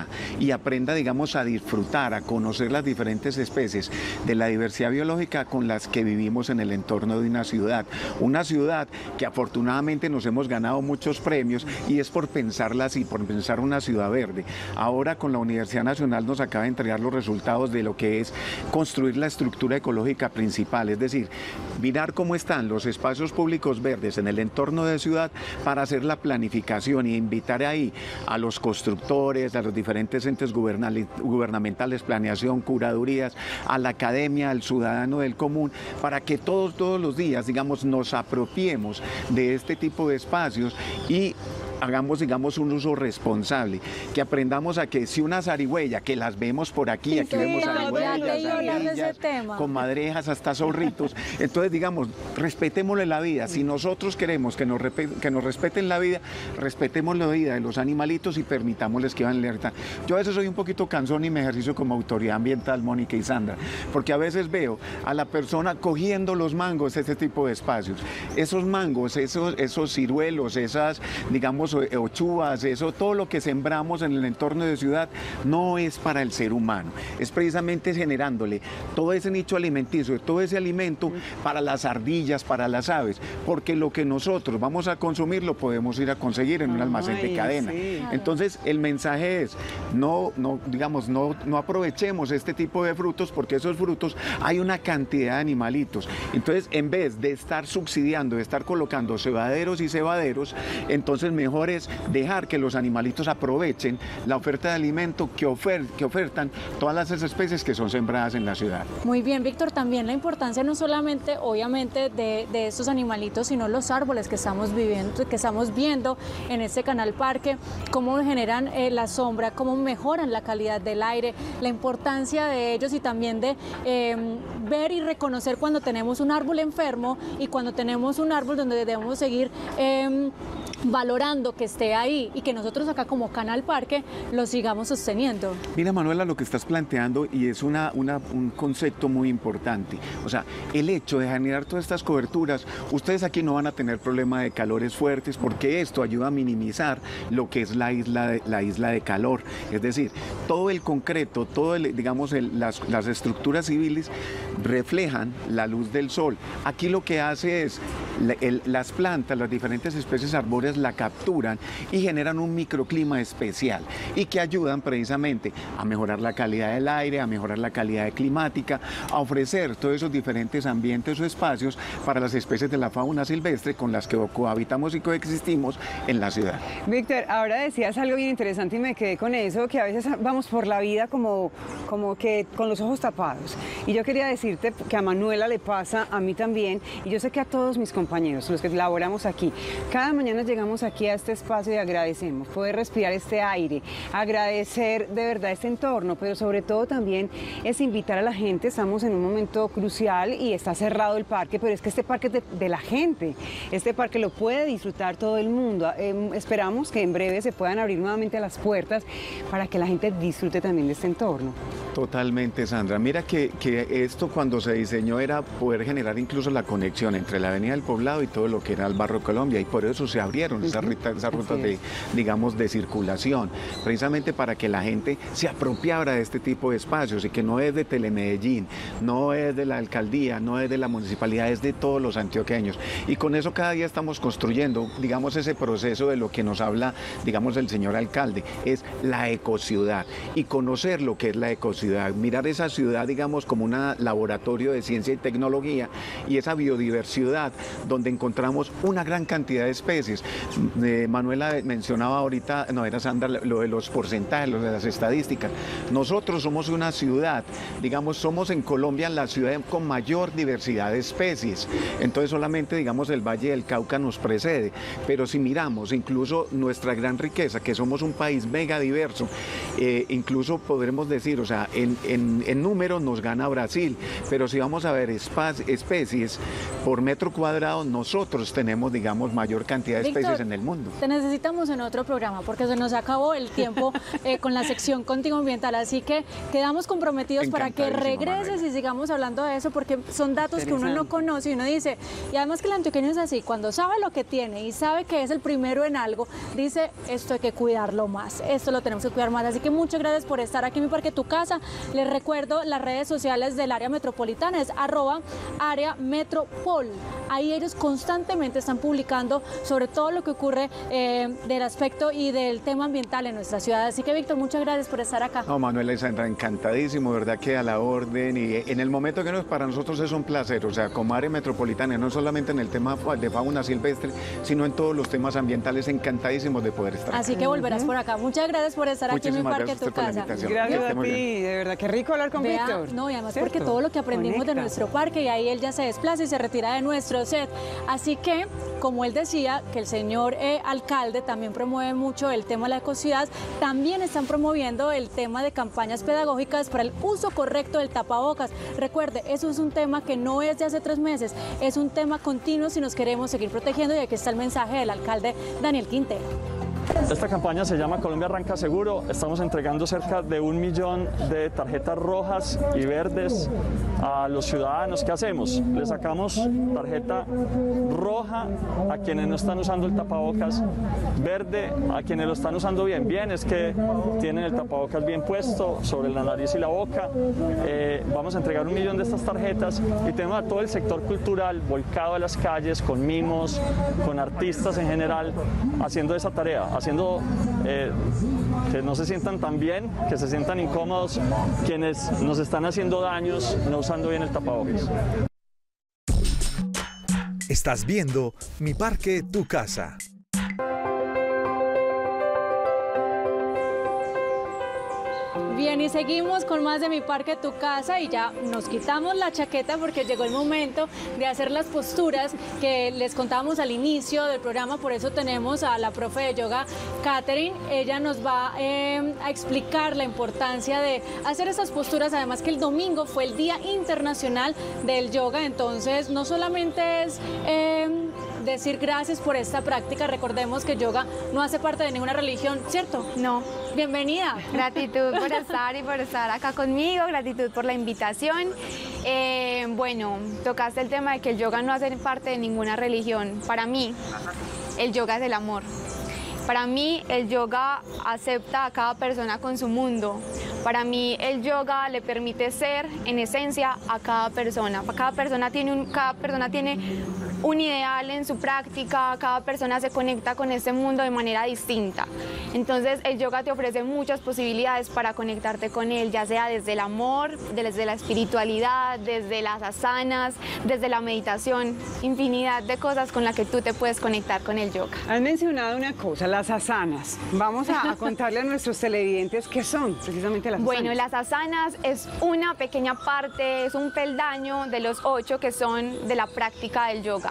acá y aprenda, digamos, a disfrutar, a conocer las diferentes especies de la diversidad biológica con las que vivimos en el entorno de una ciudad. Una ciudad que afortunadamente nos hemos ganado muchos premios y es por pensarla así, por pensar una ciudad verde. Ahora con la Universidad Nacional nos acaba de entregar los resultados de lo que es construir la estructura ecológica principal, es decir, mirar cómo están los espacios públicos verdes en el entorno de ciudad para hacer la planificación y invitar ahí a los constructores, a los diferentes entes gubernamentales, planeación, curadurías, a la academia, al ciudadano del común, para que todos, todos los días, digamos, nos apropiemos de este tipo de espacios y hagamos, digamos, un uso responsable, que aprendamos a que si una zarigüeya, que las vemos por aquí, aquí vemos zarigüeyas, ardillas, comadrejas, hasta zorritos, entonces, digamos, respetémosle la vida. Si nosotros queremos que nos, que nos respeten la vida, respetemos la vida de los animalitos y permitámosles que van alerta. Yo a veces soy un poquito cansón y me ejercicio como autoridad ambiental, Mónica y Sandra, porque a veces veo a la persona cogiendo los mangos de este tipo de espacios. Esos mangos, esos, esos ciruelos, esas, digamos, ochuvas, eso, todo lo que sembramos en el entorno de ciudad no es para el ser humano, es precisamente generándole todo ese nicho alimenticio, todo ese alimento para las ardillas, para las aves, porque lo que nosotros vamos a consumir lo podemos ir a conseguir en un almacén de cadena. Sí. Entonces el mensaje es, no, no, digamos, no, no aprovechemos este tipo de frutos, porque esos frutos hay una cantidad de animalitos. Entonces, en vez de estar subsidiando, de estar colocando cebaderos y cebaderos, entonces mejor es dejar que los animalitos aprovechen la oferta de alimento que, ofer que ofertan todas las especies que son sembradas en la ciudad. Muy bien, Víctor, también la importancia no solamente, obviamente, de, de estos animalitos, sino los árboles que estamos viviendo, que estamos viendo en este canal parque, cómo generan eh, la sombra, cómo mejoran la calidad del aire, la importancia de ellos y también de eh, ver y reconocer cuando tenemos un árbol enfermo y cuando tenemos un árbol donde debemos seguir eh, valorando que esté ahí y que nosotros acá como Canal Parque lo sigamos sosteniendo. Mira, Manuela, lo que estás planteando y es una, una, un concepto muy importante. O sea, el hecho de generar todas estas coberturas, ustedes aquí no van a tener problema de calores fuertes porque esto ayuda a minimizar lo que es la isla de, la isla de calor. Es decir, todo el concreto, todo el, digamos, el, las, las estructuras civiles reflejan la luz del sol. Aquí lo que hace es, la, el, las plantas, las diferentes especies arbóreas la capturan y generan un microclima especial y que ayudan precisamente a mejorar la calidad del aire, a mejorar la calidad climática, a ofrecer todos esos diferentes ambientes o espacios para las especies de la fauna silvestre con las que cohabitamos y coexistimos en la ciudad. Víctor, ahora decías algo bien interesante y me quedé con eso, que a veces vamos por la vida como, como que con los ojos tapados. Y yo quería decirte que a Manuela le pasa, a mí también, y yo sé que a todos mis compañeros, los que laboramos aquí, cada mañana llegamos aquí a este espacio y agradecemos poder respirar este aire, agradecer de verdad este entorno, pero sobre todo también es invitar a la gente. Estamos en un momento crucial y está cerrado el parque, pero es que este parque es de, de la gente, este parque lo puede disfrutar todo el mundo. Eh, esperamos que en breve se puedan abrir nuevamente las puertas para que la gente disfrute también de este entorno. Totalmente, Sandra. Mira que, que esto cuando se diseñó era poder generar incluso la conexión entre la Avenida del Poblado y todo lo que era el Barrio Colombia, y por eso se abrieron uh-huh. esas, rutas, esas rutas de, digamos, de circulación, precisamente para que la gente se apropiara de este tipo de espacios y que no es de Telemedellín, no es de la alcaldía, no es de la municipalidad, es de todos los antioqueños. Y con eso cada día estamos construyendo, digamos, ese proceso de lo que nos habla, digamos, el señor alcalde, es la ecociudad, y conocer lo que es la ecociudad. Mirar esa ciudad, digamos, como un laboratorio de ciencia y tecnología, y esa biodiversidad donde encontramos una gran cantidad de especies. Eh, Manuela mencionaba ahorita, no era Sandra, lo de los porcentajes, lo de las estadísticas. Nosotros somos una ciudad, digamos, somos en Colombia la ciudad con mayor diversidad de especies. Entonces solamente, digamos, el Valle del Cauca nos precede. Pero si miramos incluso nuestra gran riqueza, que somos un país mega diverso, eh, incluso podremos decir, o sea, En, en, en número nos gana Brasil, pero si vamos a ver especies por metro cuadrado lado, nosotros tenemos, digamos, mayor cantidad de Víctor, especies en el mundo. Te necesitamos en otro programa porque se nos acabó el tiempo eh, con la sección Contigo Ambiental, así que quedamos comprometidos para que regreses Manuela. Y sigamos hablando de eso porque son datos que uno no conoce y uno dice, y además que el antioqueño es así, cuando sabe lo que tiene y sabe que es el primero en algo, dice, esto hay que cuidarlo más, esto lo tenemos que cuidar más, así que muchas gracias por estar aquí en Mi Parque Tu Casa. Les recuerdo las redes sociales del área metropolitana, es arroba área metropol, ahí ellos constantemente están publicando sobre todo lo que ocurre eh, del aspecto y del tema ambiental en nuestra ciudad, así que Víctor, muchas gracias por estar acá. No, Manuela y Sandra, encantadísimo, verdad que a la orden y en el momento que nos, para nosotros es un placer, o sea, como área metropolitana, no solamente en el tema de fauna silvestre, sino en todos los temas ambientales, encantadísimos de poder estar Así acá. que volverás por acá. Muchas gracias por estar Muchísimas aquí en Mi Parque Tu Casa. Gracias a ti, de verdad, qué rico hablar con Vea, Víctor. No, y además ¿cierto? porque todo lo que aprendimos Conecta. de nuestro parque y ahí él ya se desplaza y se retira de nuestro set. Así que, como él decía, que el señor eh, alcalde también promueve mucho el tema de la ecocidad, también están promoviendo el tema de campañas pedagógicas para el uso correcto del tapabocas. Recuerde, eso es un tema que no es de hace tres meses, es un tema continuo si nos queremos seguir protegiendo y aquí está el mensaje del alcalde Daniel Quintero. Esta campaña se llama Colombia Arranca Seguro. Estamos entregando cerca de un millón de tarjetas rojas y verdes a los ciudadanos. ¿Qué hacemos? Le sacamos tarjeta roja a quienes no están usando el tapabocas, verde a quienes lo están usando bien. Bien es que tienen el tapabocas bien puesto sobre la nariz y la boca. Eh, vamos a entregar un millón de estas tarjetas y tenemos a todo el sector cultural volcado a las calles con mimos, con artistas en general, haciendo esa tarea. Haciendo eh, que no se sientan tan bien, que se sientan incómodos quienes nos están haciendo daños no usando bien el tapabocas. Estás viendo Mi Parque Tu Casa. Bien, y seguimos con más de Mi Parque Tu Casa y ya nos quitamos la chaqueta porque llegó el momento de hacer las posturas que les contábamos al inicio del programa, por eso tenemos a la profe de yoga, Catherine. Ella nos va eh, a explicar la importancia de hacer estas posturas, además que el domingo fue el Día Internacional del Yoga, entonces no solamente es... Eh, decir gracias por esta práctica. Recordemos que yoga no hace parte de ninguna religión, ¿cierto? No. Bienvenida. Gratitud por estar y por estar acá conmigo, gratitud por la invitación. Eh, bueno, tocaste el tema de que el yoga no hace parte de ninguna religión. Para mí, el yoga es el amor. Para mí, el yoga acepta a cada persona con su mundo. Para mí, el yoga le permite ser, en esencia, a cada persona. Cada persona tiene un, cada persona tiene un ideal en su práctica, cada persona se conecta con este mundo de manera distinta. Entonces, el yoga te ofrece muchas posibilidades para conectarte con él, ya sea desde el amor, desde la espiritualidad, desde las asanas, desde la meditación, infinidad de cosas con las que tú te puedes conectar con el yoga. Has mencionado una cosa, las asanas. Vamos a, a contarle a nuestros televidentes qué son precisamente las asanas. Bueno, las asanas es una pequeña parte, es un peldaño de los ocho que son de la práctica del yoga.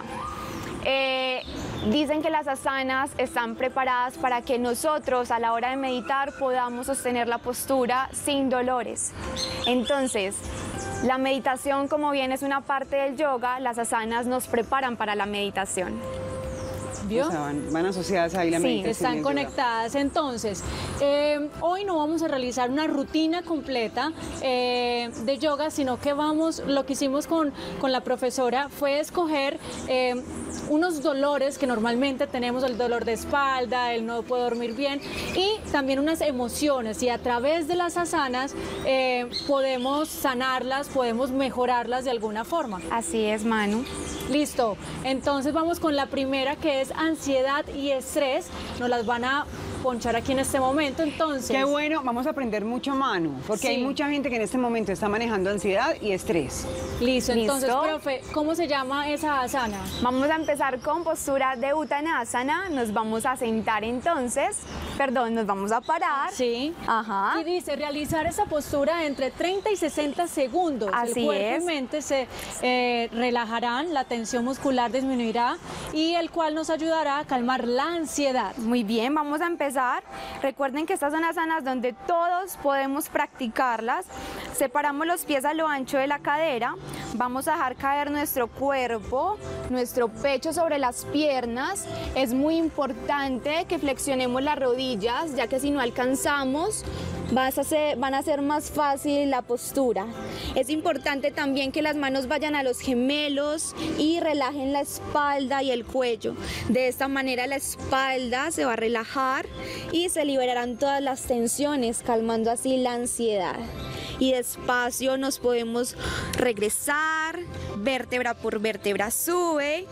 Eh, dicen que las asanas están preparadas para que nosotros a la hora de meditar podamos sostener la postura sin dolores. Entonces, la meditación, como bien es una parte del yoga, las asanas nos preparan para la meditación. ¿Vio? O sea, van, van asociadas ahí la Sí, meditación. están conectadas. Entonces, eh, hoy no vamos a realizar una rutina completa eh, de yoga, sino que vamos, lo que hicimos con, con la profesora fue escoger eh, unos dolores que normalmente tenemos, el dolor de espalda, el no puedo dormir bien, y también unas emociones, y a través de las asanas eh, podemos sanarlas, podemos mejorarlas de alguna forma. Así es, Manu. Listo, entonces vamos con la primera, que es ansiedad y estrés. Nos las van a ponchar aquí en este momento, entonces... Qué bueno, vamos a aprender mucho, Manu, porque Sí. hay mucha gente que en este momento está manejando ansiedad y estrés. Listo, entonces, ¿Listo? profe, ¿cómo se llama esa asana? Vamos a empezar con postura de Uttanasana. Nos vamos a sentar entonces, perdón, nos vamos a parar. Sí. Ajá. Y dice, realizar esa postura entre treinta y sesenta segundos. Así el cuerpo es. y mente se eh, relajarán, la tensión muscular disminuirá y el cual nos ayudará a calmar la ansiedad. Muy bien, vamos a empezar empezar, recuerden que estas son asanas donde todos podemos practicarlas. Separamos los pies a lo ancho de la cadera, vamos a dejar caer nuestro cuerpo, nuestro pecho sobre las piernas. Es muy importante que flexionemos las rodillas, ya que si no alcanzamos, vas a ser, van a ser más fácil la postura. Es importante también que las manos vayan a los gemelos y relajen la espalda y el cuello. De esta manera la espalda se va a relajar y se liberarán todas las tensiones, calmando así la ansiedad. Y despacio nos podemos regresar, vértebra por vértebra sube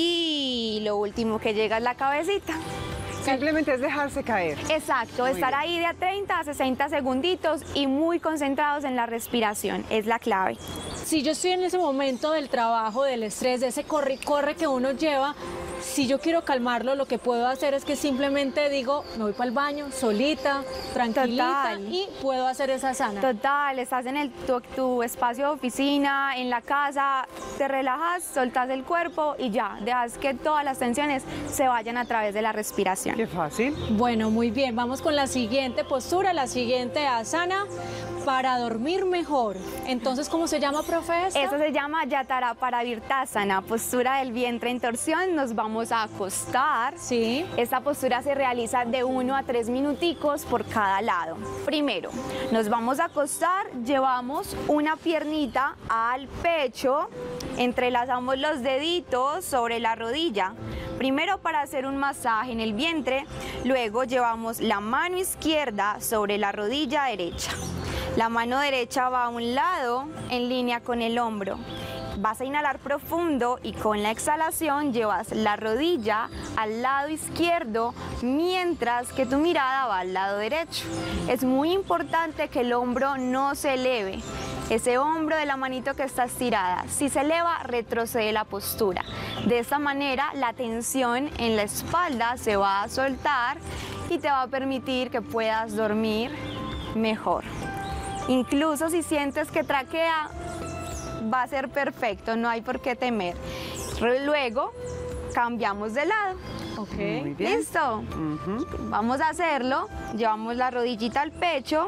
y lo último que llega es la cabecita. Simplemente es dejarse caer. Exacto, Muy estar bien. ahí de a treinta a sesenta segunditos y muy concentrados en la respiración, es la clave. Si yo estoy en ese momento del trabajo, del estrés, de ese corre y corre que uno lleva, si yo quiero calmarlo, lo que puedo hacer es que simplemente digo, me voy para el baño, solita, tranquilita, Total. y puedo hacer esa sana. Total, estás en el, tu, tu espacio de oficina, en la casa, te relajas, soltas el cuerpo y ya, dejas que todas las tensiones se vayan a través de la respiración. Qué fácil. Bueno, muy bien, vamos con la siguiente postura, la siguiente asana para dormir mejor. Entonces, ¿cómo se llama, profe? esta? Eso se llama Yatara Paravirtasana, postura del vientre en torsión. Nos vamos a acostar. Sí. Esta postura se realiza de uno a tres minuticos por cada lado. Primero, nos vamos a acostar, llevamos una piernita al pecho, entrelazamos los deditos sobre la rodilla. Primero para hacer un masaje en el vientre, luego llevamos la mano izquierda sobre la rodilla derecha. La mano derecha va a un lado en línea con el hombro. Vas a inhalar profundo y con la exhalación llevas la rodilla al lado izquierdo mientras que tu mirada va al lado derecho. Es muy importante que el hombro no se eleve. Ese hombro de la manito que está estirada, si se eleva, retrocede la postura. De esta manera, la tensión en la espalda se va a soltar y te va a permitir que puedas dormir mejor. Incluso si sientes que traquea, va a ser perfecto, no hay por qué temer. Luego, cambiamos de lado. Ok. Muy bien. ¿Listo? Ujú. Vamos a hacerlo. Llevamos la rodillita al pecho.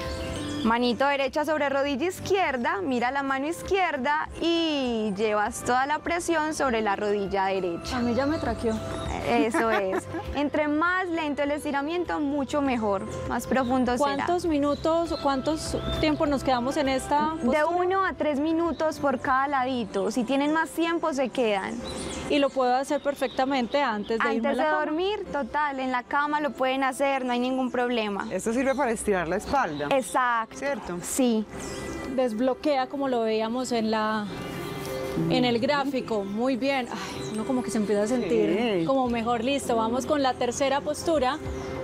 Manito derecha sobre rodilla izquierda, mira la mano izquierda y llevas toda la presión sobre la rodilla derecha. A mí ya me traqueó. Eso es. Entre más lento el estiramiento, mucho mejor, más profundo será. ¿Cuántos minutos o cuántos tiempo nos quedamos en esta postura? De uno a tres minutos por cada ladito. Si tienen más tiempo, se quedan. Y lo puedo hacer perfectamente antes de irme a Antes la de cama. dormir, total, en la cama lo pueden hacer, no hay ningún problema. Esto sirve para estirar la espalda. Exacto. ¿Cierto? Sí. Desbloquea como lo veíamos en la en el gráfico. Muy bien. Ay, uno como que se empieza a sentir Sí. como mejor. Listo, vamos con la tercera postura.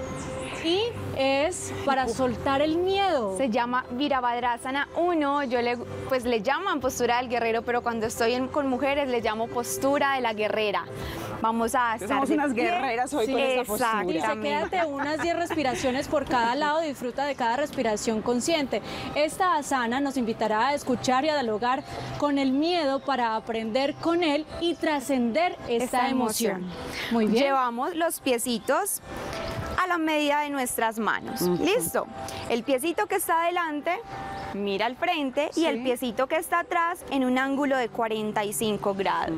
Y es para soltar el miedo. Se llama Virabhadrasana uno, yo le, pues le llaman postura del guerrero, pero cuando estoy en- con mujeres le llamo postura de la guerrera. Vamos a Entonces estar somos de unas pie. guerreras hoy con esta postura. Dice, quédate unas diez respiraciones por cada lado, disfruta de cada respiración consciente. Esta asana nos invitará a escuchar y a dialogar con el miedo para aprender con él y trascender esta, Esta emoción. emoción. Muy bien. Llevamos los piecitos a la medida de nuestras manos. ¿Listo? El piecito que está adelante mira al frente y el Sí. piecito que está atrás en un ángulo de cuarenta y cinco grados.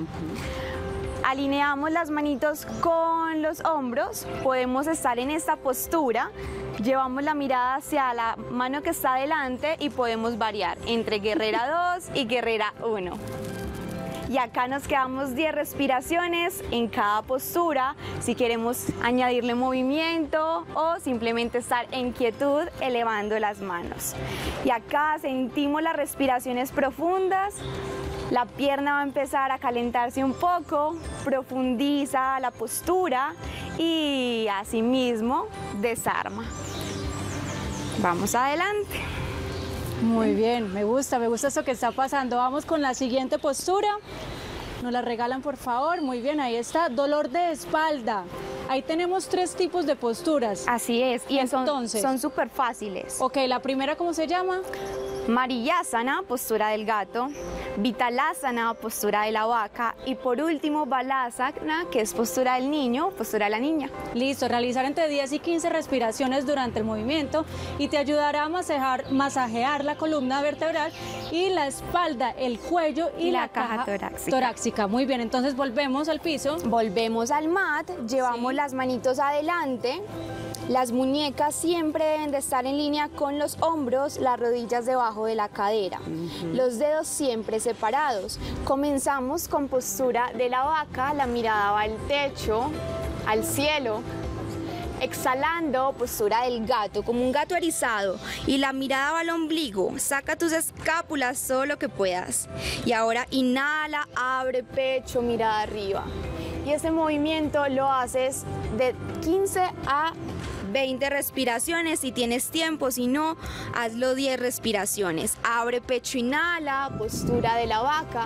Alineamos las manitos con los hombros, podemos estar en esta postura, llevamos la mirada hacia la mano que está adelante y podemos variar entre guerrera dos y guerrera uno. Y acá nos quedamos diez respiraciones en cada postura, si queremos añadirle movimiento o simplemente estar en quietud elevando las manos. Y acá sentimos las respiraciones profundas, la pierna va a empezar a calentarse un poco, profundiza la postura y asimismo desarma. Vamos adelante. Muy bien, me gusta, me gusta esto que está pasando. Vamos con la siguiente postura. Nos la regalan, por favor. Muy bien, ahí está. Dolor de espalda. Ahí tenemos tres tipos de posturas. Así es, y son- Entonces. son súper fáciles. Ok, la primera, ¿cómo se llama? Mariyasana, postura del gato, Vitalasana, postura de la vaca y por último Balasana, que es postura del niño, postura de la niña. Listo, realizar entre diez y quince respiraciones durante el movimiento y te ayudará a masajear, masajear la columna vertebral y la espalda, el cuello y, Y la, la caja caja torácica. torácica. Muy bien, entonces volvemos al piso. Volvemos al mat, llevamos Sí. las manitos adelante. Las muñecas siempre deben de estar en línea con los hombros, las rodillas debajo de la cadera. Uh-huh. Los dedos siempre separados. Comenzamos con postura de la vaca, la mirada va al techo, al cielo. Exhalando, postura del gato, como un gato erizado. Y la mirada va al ombligo. Saca tus escápulas todo lo que puedas. Y ahora inhala, abre pecho, mirada arriba. Y este movimiento lo haces de quince a veinte respiraciones si tienes tiempo, si no, hazlo diez respiraciones. Abre pecho, inhala, postura de la vaca.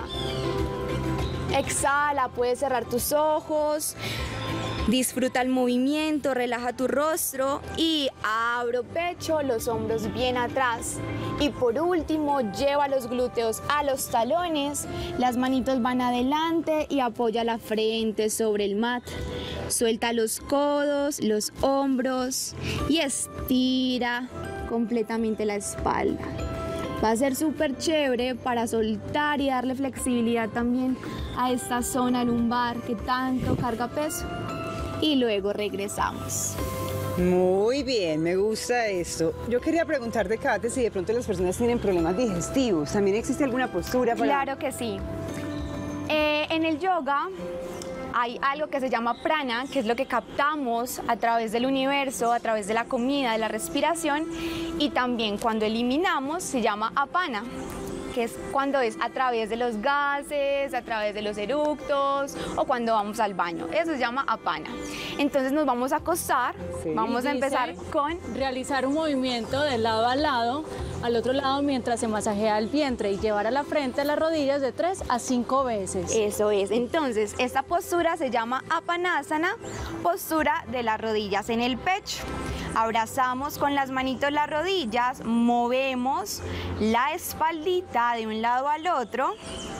Exhala, puedes cerrar tus ojos. Disfruta el movimiento, relaja tu rostro y abro pecho, los hombros bien atrás. Y por último, lleva los glúteos a los talones, las manitos van adelante y apoya la frente sobre el mat. Suelta los codos, los hombros y estira completamente la espalda. Va a ser súper chévere para soltar y darle flexibilidad también a esta zona lumbar que tanto carga peso. Y luego regresamos. Muy bien, me gusta esto. Yo quería preguntarte, Kate, si de pronto las personas tienen problemas digestivos. ¿También existe alguna postura para...? Claro que sí. Eh, en el yoga hay algo que se llama prana, que es lo que captamos a través del universo, a través de la comida, de la respiración, y también cuando eliminamos se llama apana, que es cuando es a través de los gases, a través de los eructos o cuando vamos al baño. Eso se llama apana. Entonces nos vamos a acostar, Sí. vamos a Dice empezar con... realizar un movimiento de lado a lado, al otro lado mientras se masajea el vientre y llevar a la frente a las rodillas de tres a cinco veces. Eso es. Entonces, esta postura se llama Apanasana, postura de las rodillas en el pecho. Abrazamos con las manitos las rodillas, movemos la espaldita de un lado al otro.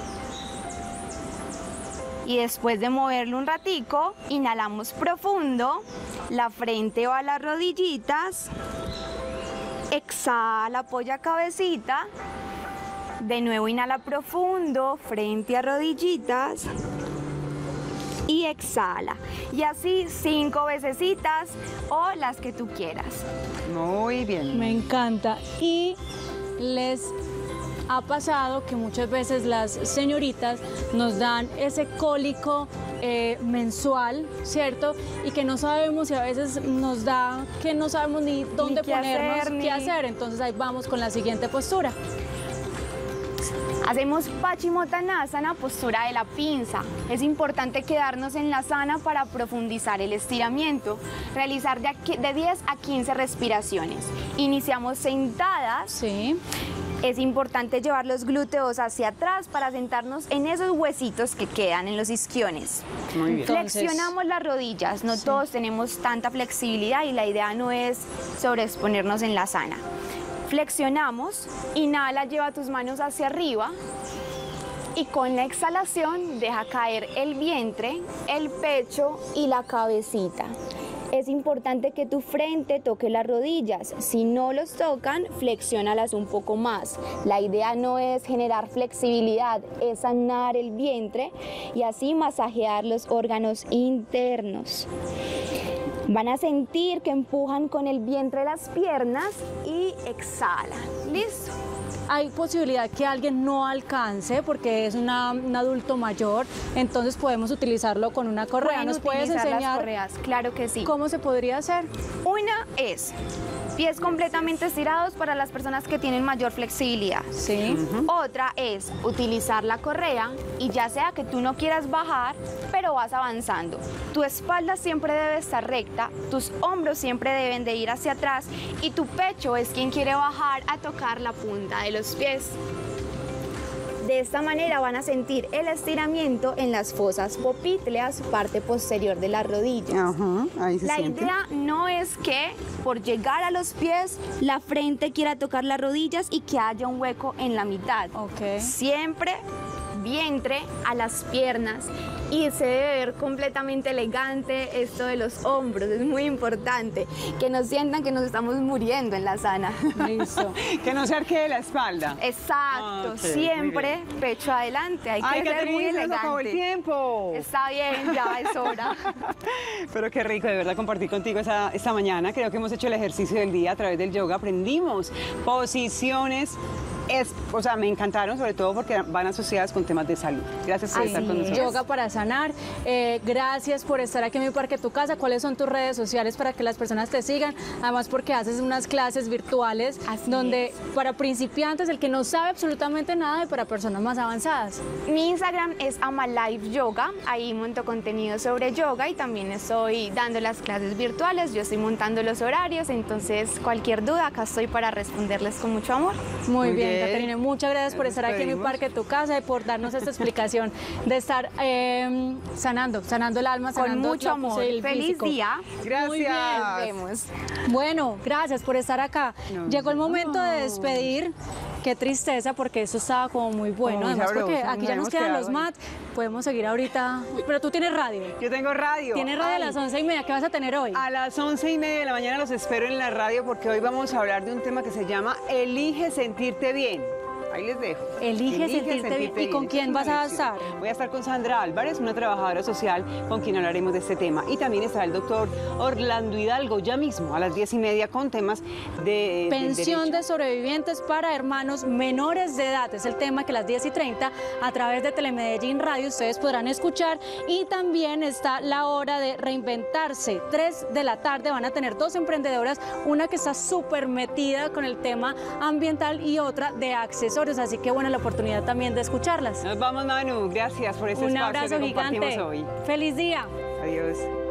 Y después de moverlo un ratico, inhalamos profundo, la frente va a las rodillitas. Exhala, apoya cabecita. De nuevo inhala profundo, frente a rodillitas. Y exhala. Y así cinco vecesitas o las que tú quieras. Muy bien. Me encanta. Y les ha pasado que muchas veces las señoritas nos dan ese cólico eh, mensual, ¿cierto? Y que no sabemos y a veces nos da que no sabemos ni dónde Ni qué ponernos, hacer, ni- qué hacer. Entonces ahí vamos con la siguiente postura. Hacemos Paschimottanasana, postura de la pinza. Es importante quedarnos en la sana para profundizar el estiramiento. Realizar de, aquí- de diez a quince respiraciones. Iniciamos sentadas. Sí. Es importante llevar los glúteos hacia atrás para sentarnos en esos huesitos que quedan en los isquiones. Muy bien. Entonces- Flexionamos las rodillas, no Sí. todos tenemos tanta flexibilidad y la idea no es sobreexponernos en la sana. Flexionamos, inhala, lleva tus manos hacia arriba y con la exhalación deja caer el vientre, el pecho y la cabecita. Es importante que tu frente toque las rodillas. Si no los tocan, flexiónalas un poco más. La idea no es generar flexibilidad, es sanar el vientre y así masajear los órganos internos. Van a sentir que empujan con el vientre las piernas y exhalan. ¿Listo? Hay posibilidad que alguien no alcance porque es una- un adulto mayor, entonces podemos utilizarlo con una correa. Pueden ¿Nos puedes utilizar las enseñar correas, claro que sí. cómo se podría hacer? Una es pies completamente estirados para las personas que tienen mayor flexibilidad. Sí. Otra es utilizar la correa y ya sea que tú no quieras bajar, pero vas avanzando. Tu espalda siempre debe estar recta, tus hombros siempre deben de ir hacia atrás y tu pecho es quien quiere bajar a tocar la punta de los pies. De esta manera van a sentir el estiramiento en las fosas popítleas, parte posterior de la rodilla. Ajá, ahí se La siente. idea no es que por llegar a los pies la frente quiera tocar las rodillas y que haya un hueco en la mitad. Ok. Siempre vientre a las piernas y se debe ver completamente elegante esto de los hombros, es muy importante, que no sientan que nos estamos muriendo en la sana. Listo. Que no se arquee la espalda. Exacto, Ok, siempre pecho adelante, hay que Ay, ser muy Caterina, se nos elegante. acabó el tiempo. Está bien, ya es hora. Pero qué rico, de verdad, compartir contigo esa, esta mañana. Creo que hemos hecho el ejercicio del día a través del yoga. Aprendimos posiciones, es, o sea, me encantaron, sobre todo porque van asociadas con temas de salud. Gracias por Así estar con es. nosotros. Yoga para sanar. Eh, gracias por estar aquí en Mi Parque Tu Casa. ¿Cuáles son tus redes sociales para que las personas te sigan? Además, porque haces unas clases virtuales Así donde es. para principiantes, el que no sabe absolutamente nada, y para personas más avanzadas. Mi Instagram es Amalife Yoga, ahí monto contenido sobre yoga y también estoy dando las clases virtuales, yo estoy montando los horarios, entonces cualquier duda acá estoy para responderles con mucho amor. Muy, Muy bien, bien. Caterina, muchas gracias por Nos estar aquí en Mi despedimos. Parque Tu Casa y por darnos esta explicación de estar eh, sanando, sanando el alma, Con sanando mucho la- amor. el Feliz físico. día. Gracias. Muy bien, Nos vemos. Bueno, gracias por estar acá. Nos Llegó el momento de vemos. despedir. Qué tristeza, porque eso estaba como muy bueno. Como muy Además, porque sabroso, aquí nos ya nos hemos quedan quedado los ahí. mats. Podemos seguir ahorita. Pero tú tienes radio. Yo tengo radio. Tienes radio Ay, a las once y media. ¿Qué vas a tener hoy? A las once y media de la mañana los espero en la radio porque hoy vamos a hablar de un tema que se llama Elige sentirte bien. Ahí les dejo. Elige sentirte bien. ¿Y con Esta quién es una vas a lección. estar? Voy a estar con Sandra Álvarez, una trabajadora social con quien hablaremos de este tema. Y también estará el doctor Orlando Hidalgo ya mismo a las diez y media con temas de del Pensión derecho. de sobrevivientes para hermanos menores de edad. Es el tema que a las diez y treinta a través de Telemedellín Radio ustedes podrán escuchar. Y también está la hora de reinventarse. tres de la tarde van a tener dos emprendedoras, una que está súper metida con el tema ambiental y otra de accesorios. Así que bueno, la oportunidad también de escucharlas. Nos vamos, Manu. Gracias por este Un espacio abrazo que gigante. compartimos hoy. Feliz día. Adiós.